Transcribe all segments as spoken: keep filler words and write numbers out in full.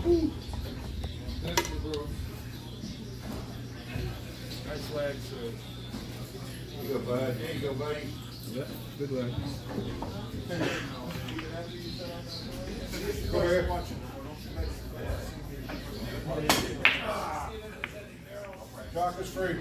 That's the roof. Nice leg, Serge. There you go, bud. There you go, buddy. Yep, good leg. Go here. Chalk is free.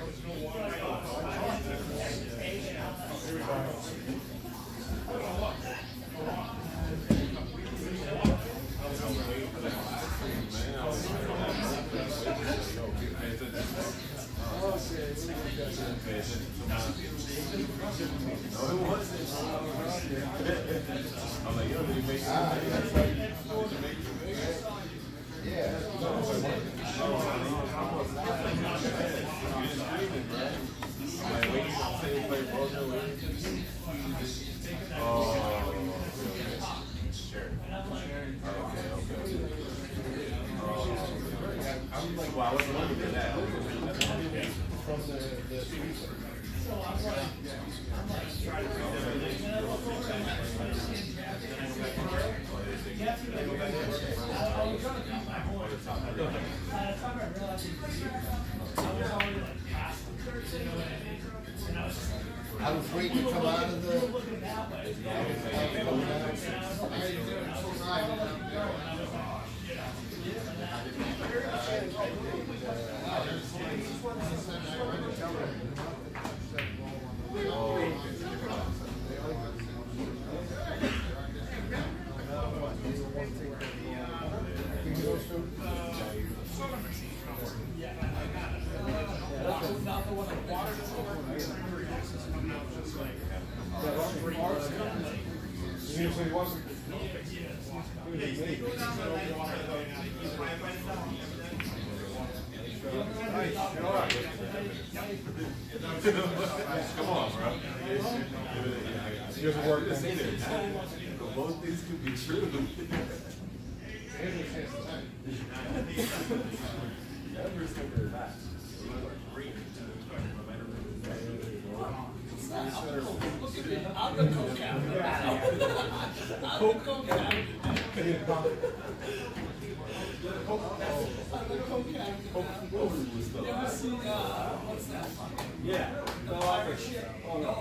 Yeah. I'm like, wow, I wasn't looking for that. From the, the so I'm like, I'm like trying to read I was waiting to come out of the. Come on, bro. It doesn't work. Both things could be true. I'm the co-captain. I'm the co-captain. Never seen, uh, what's that fucking? Yeah. No, Irish shit. No, no.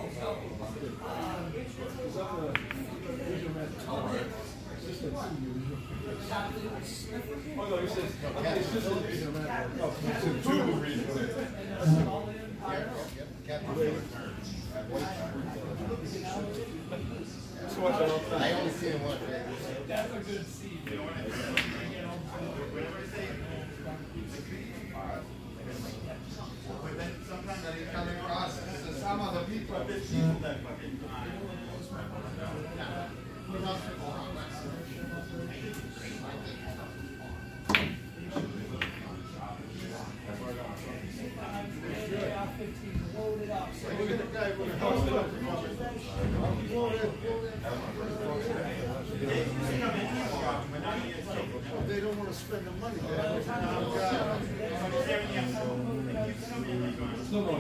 Oh, no, he says, it's just a two regional. I only see one. That's a good seed. But then sometimes they come across some of the people that fucking they don't want to spend the money. no more.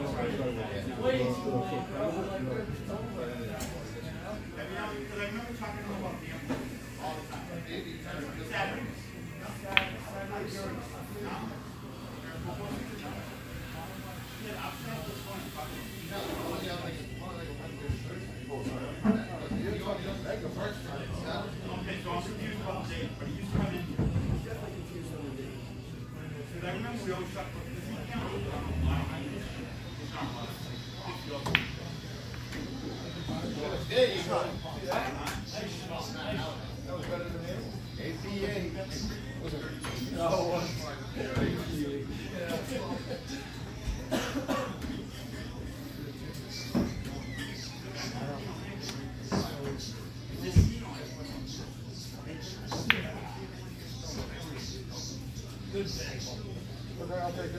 There you go. That was better than him. A P A. No one. Good thing. Okay, I'll take it.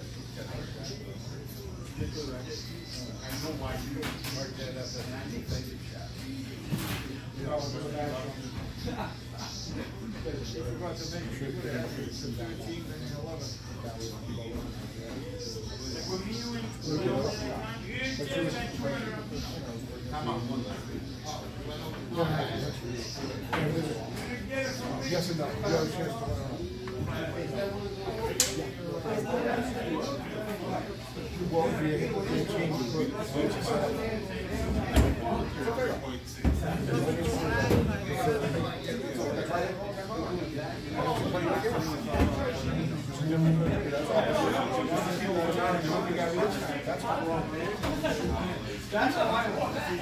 I know why you marked that up as an anti-faded shot. You know, we're back on the... If we want to make sure that it's thirteen and eleven. Come on, one left. Yes and no. You have a chance to win or not. That's how I want it.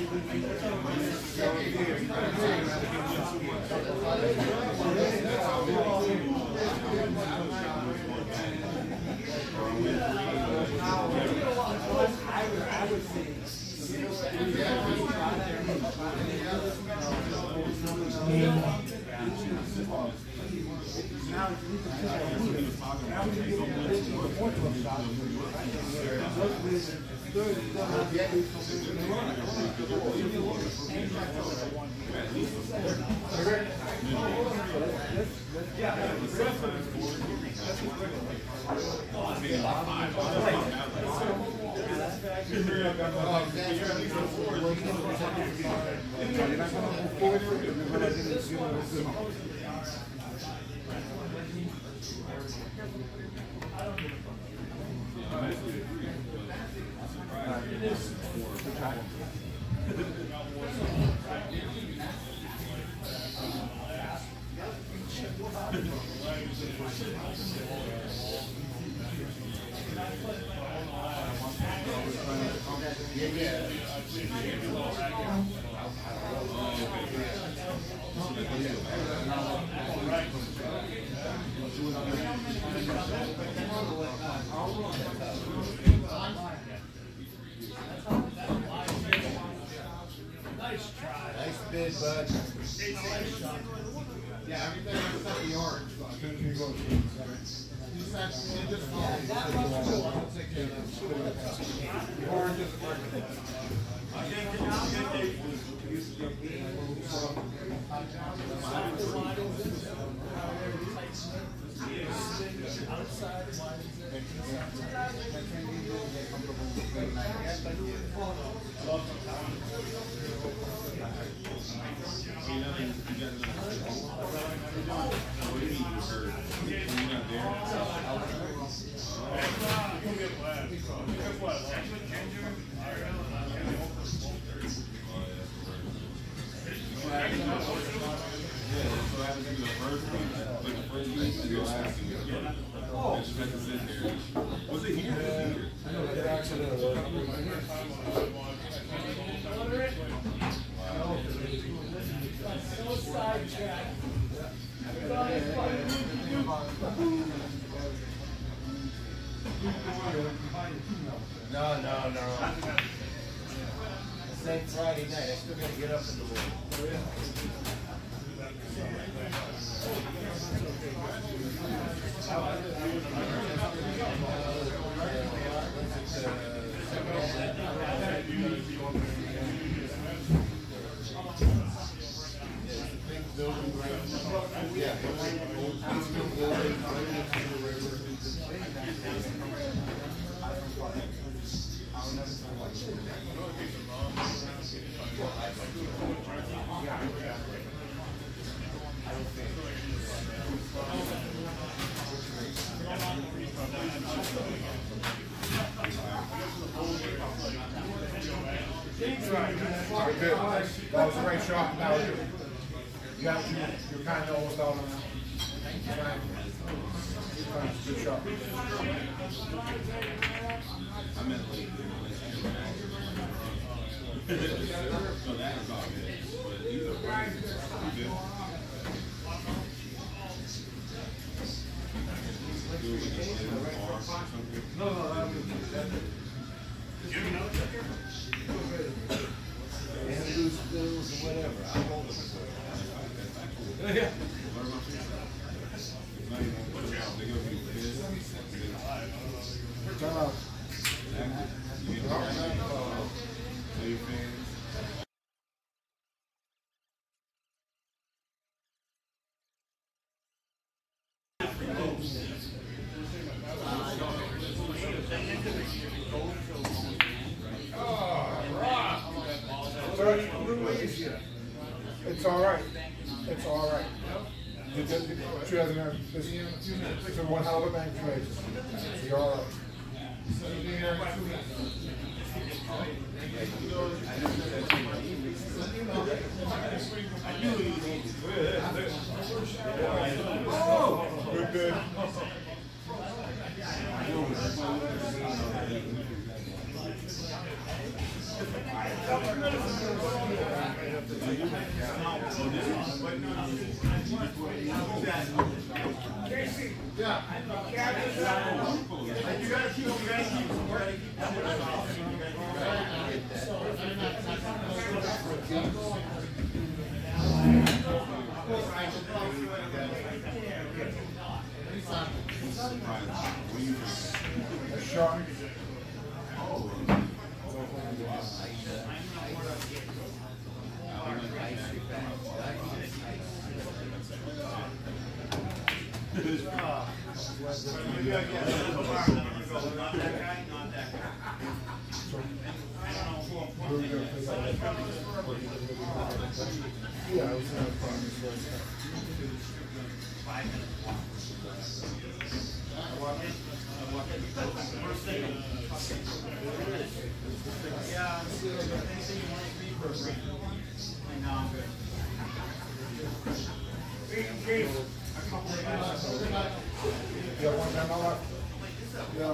Was it here? I know that accident. No, no, no. Same Friday night. I still gotta get up in the morning. Good. That was a great shot. Now you, you got you, you're kind of almost out on that. Good shot. I meant like, so that is all good. But these are pretty good. No, no, I'm And loose bills or whatever. I'll hold them. yeah. Time out. It's all right. It's all right. You did, she doesn't have this. It's a one hell of a bank trade. You're all right. Oh, good, good. Yeah. You gotta keep, you gotta keep, you gotta A shot. Yeah, I was gonna find this right now. Yeah, anything you want to read for free. No, I'm good. You have one time left? Yeah.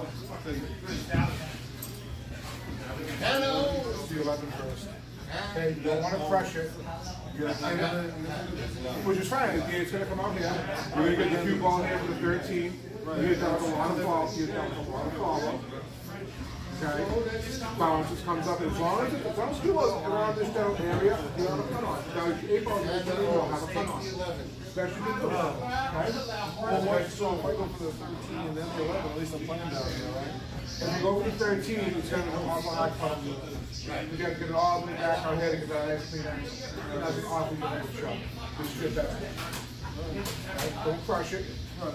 Hello. Let's do eleven first. Okay, you don't want to crush it. You're gonna, which is fine. It's going to come out here. You're going to get the cue ball here for the thirteen. You're down with a lot of follow. You're down with a lot of follow. Okay. Bounce just comes up. As long as it, as long as you look around this down area, you have a cut on. Now, eight balls, you'll have a cut on. Especially with the ball. Okay. Well, what, so if I go for the thirteen and then the eleven, at least I'm playing down here, right? If you go for the thirteen, it's going to come off a high cut. You got to get it all the way back on here to get that nice clean action. And that's an awfully good shot. Just strip that. Okay. Don't crush it.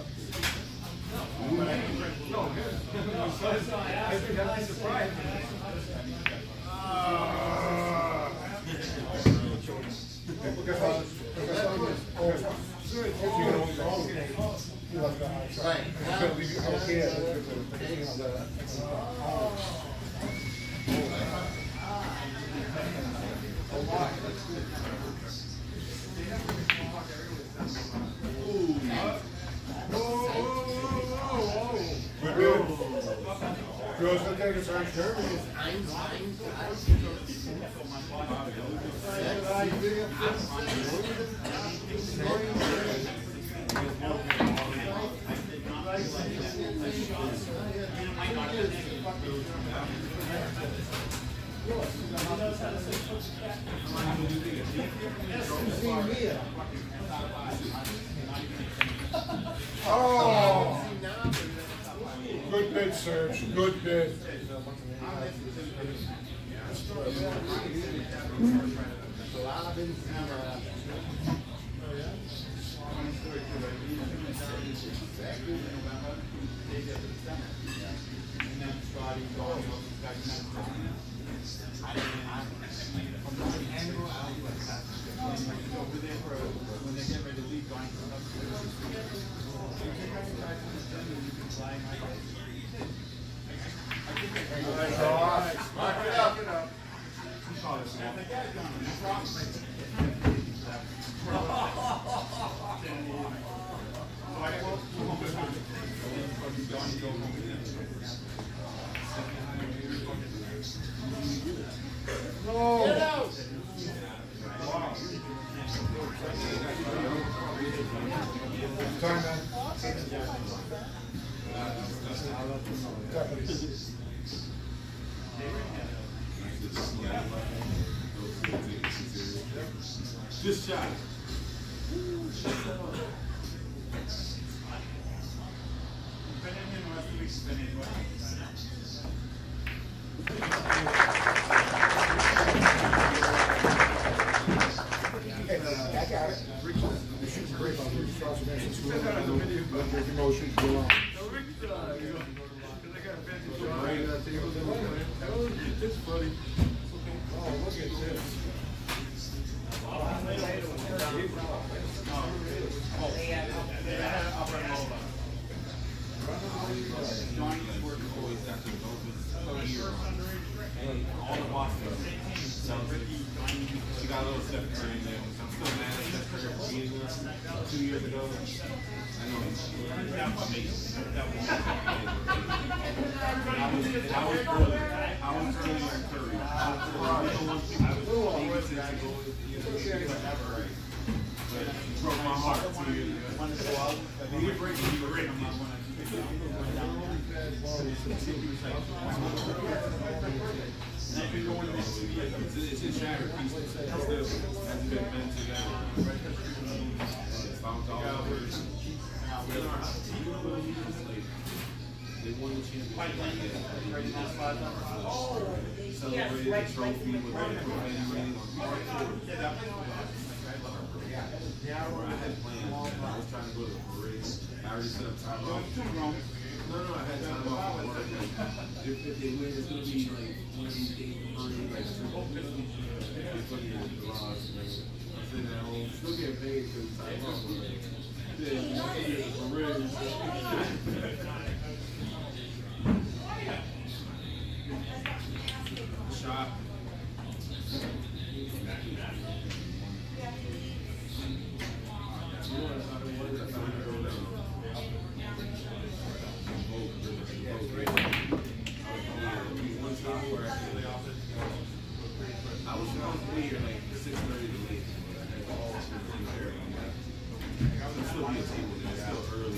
Girls look like it's on Germany. Oh! Good bid, Serge. Good bid. Time, man. This shot. I got it. You're shooting great on your shots and actions. Your emotions go on. It's funny. Oh, look at this. Johnny's working always got the development year. And all the bosses. So she got a little Steph Curry in there. I'm still mad at Steph Curry for being there two years ago. I know he's amazing. I was, I was early. I was early. go with you know, whatever, right? But you broke my heart two years ago. When you break it, you break it. It's a shattered piece. It still hasn't been meant together. It's bounced all over. They won the championship. Celebrated the trophy with the rating on part four. I had plans. I was trying to go to the parade. I already set up time off. No, no, I had time off for work. If, if they win, it's going to be like one of these days of parade, like super. It's funny in the garage. I'm sitting at home, still getting paid for the time off. Yeah, the parade. Shot. I was supposed to be here like six thirty to eight. There'll still be a table there, it's still early.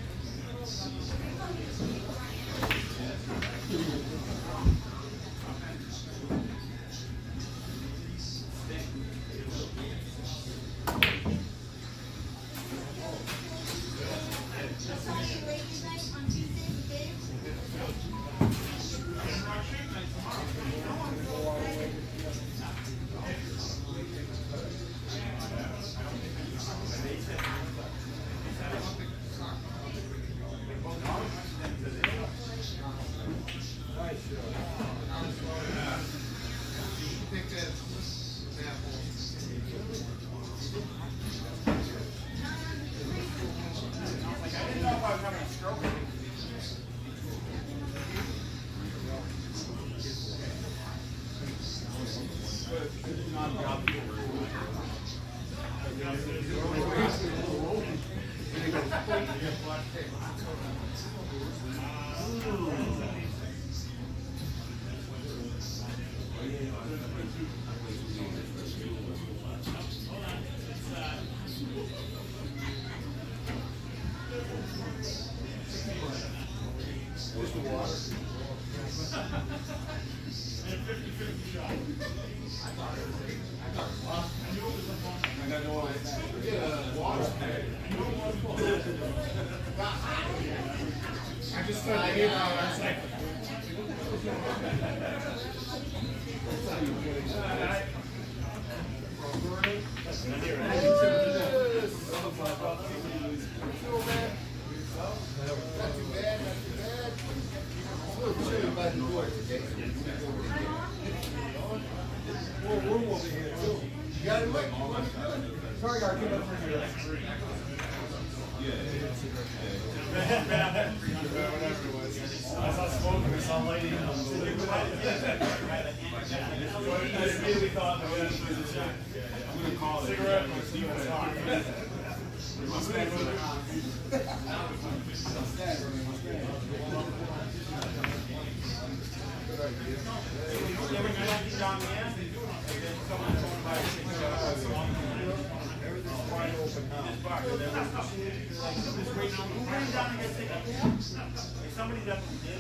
Somebody definitely did.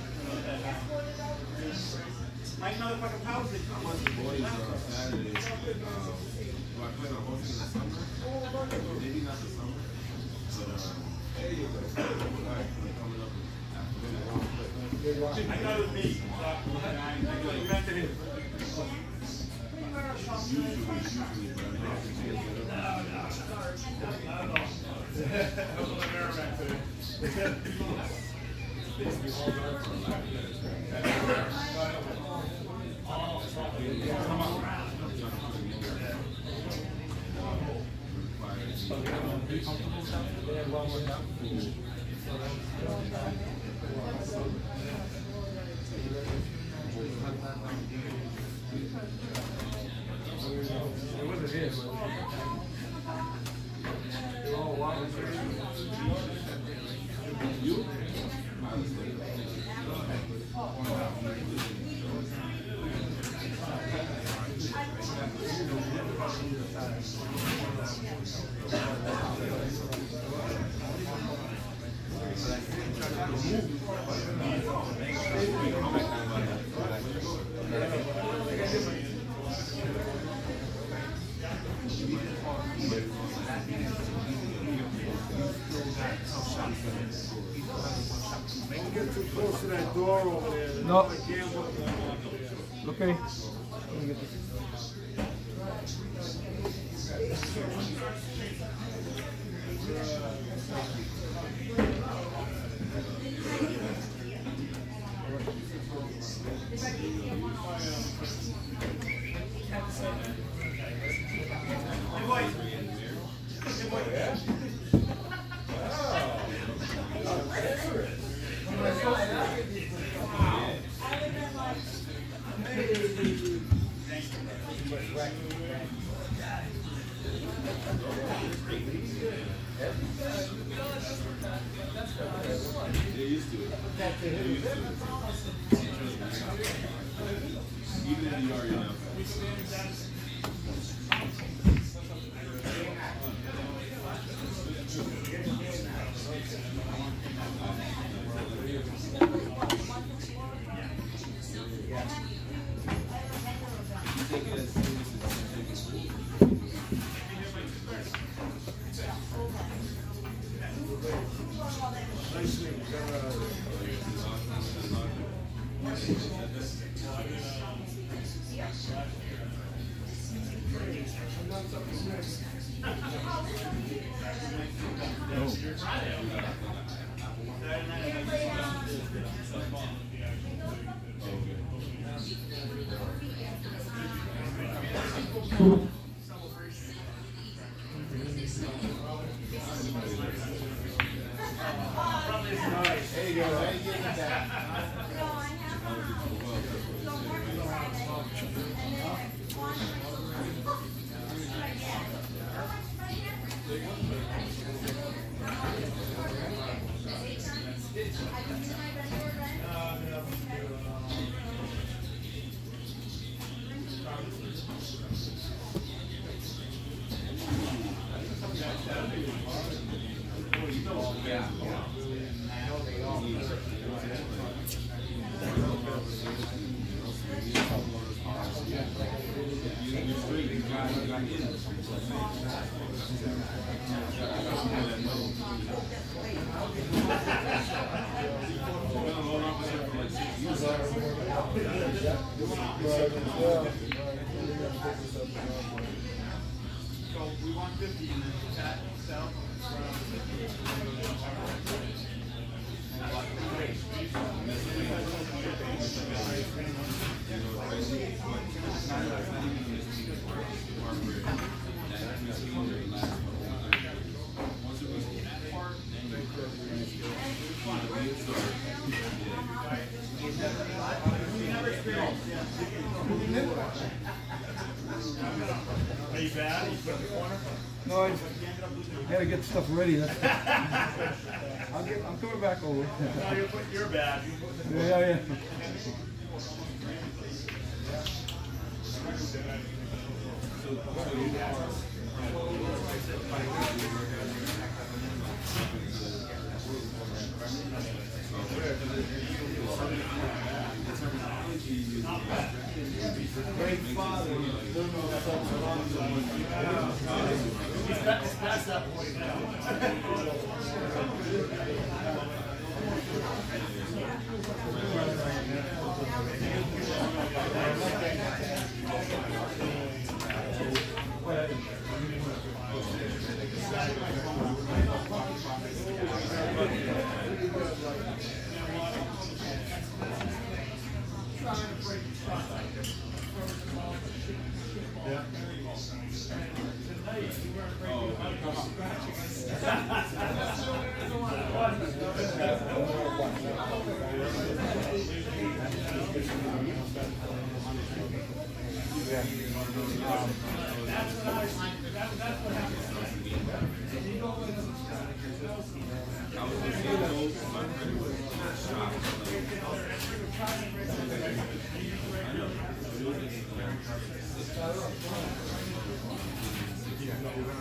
Like motherfucking powers it. I went to boys on Saturday. Uh, do I plan on hosting in the summer? Maybe not the summer. But, uh, there you go. Like, coming up after that. I thought it was me. I invented it. Usually, usually, but I'm not going to get You? Don't get too close to that door over there. There's No. a gamble going on over there. Okay. Let me get this. They're used to it. They're used to it. Even in the yard, you know. So we want fifty in the chat itself. Are you bad? You put in the corner? No, I gotta get stuff ready. That's I'll get, I'm coming back over. No, you're, put, you're bad. You put in the Yeah, yeah. Great father. He's past that point now.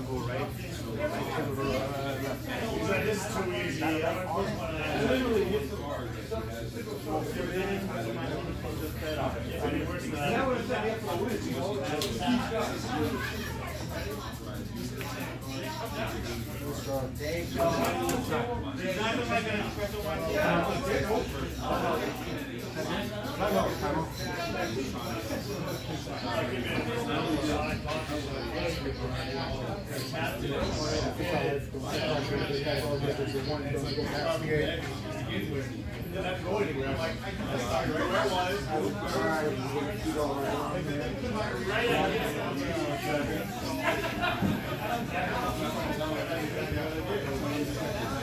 This is too easy. I don't know. Right.